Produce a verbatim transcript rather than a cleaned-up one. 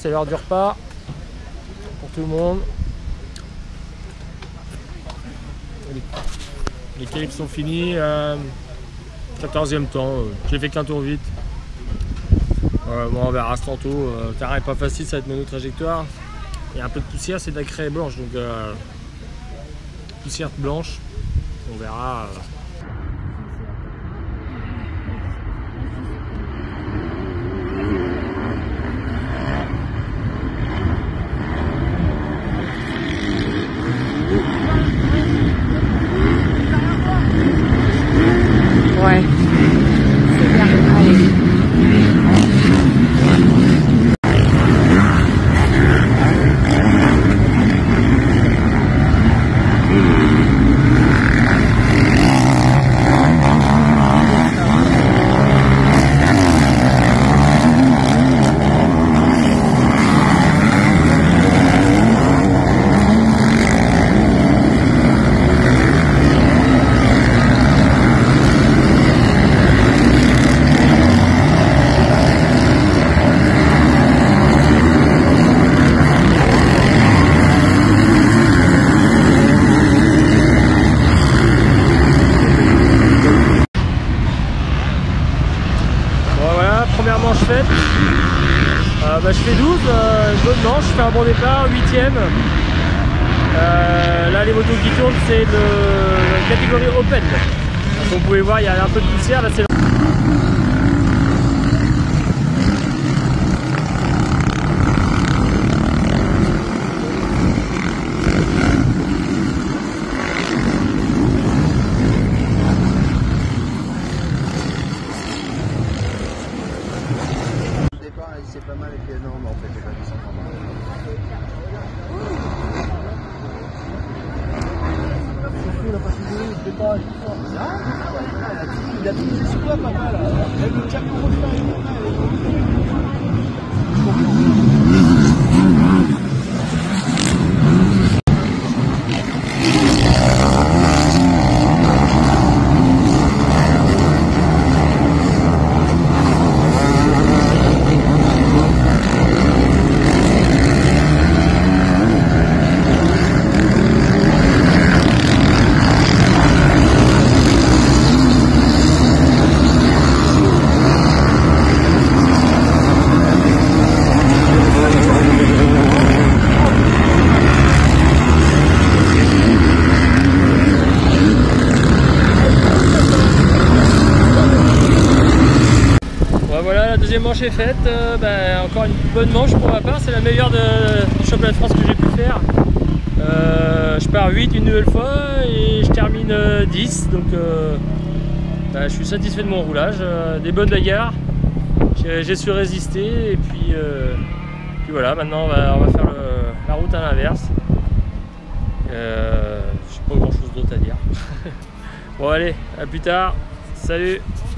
c'est l'heure du repas pour tout le monde. Les, les qualifs sont finis. Euh, quatorzième temps, euh, j'ai fait qu'un tour vite. Euh, bon, on verra ce tantôt. Euh, le terrain est pas facile, ça va être mono-trajectoire. Il y a un peu de poussière, c'est de la craie blanche, donc euh, poussière blanche. On verra. Euh, Ouais, c'est bien. Allez. Première manche faite, euh, bah, je fais douze, euh, une bonne manche, je fais un bon départ, huitième. Euh, là les motos qui tournent c'est de la catégorie Open. Donc, vous pouvez voir il y a un peu de poussière, là c'est c'est pas mal avec les normes en fait, il va descendre en bas. Il a pas fini, il fait pas, il a tout mis sur toi pas mal. Il a mis pour voilà, la deuxième manche est faite, euh, bah, encore une bonne manche pour ma part, c'est la meilleure de, du championnat de France que j'ai pu faire. Euh, je pars huit une nouvelle fois et je termine euh, dix, donc euh, bah, je suis satisfait de mon roulage, euh, des bonnes bagarres, j'ai su résister et puis, euh, puis voilà, maintenant on va, on va faire le, la route à l'inverse. Euh, je n'ai pas grand chose d'autre à dire. Bon allez, à plus tard, salut!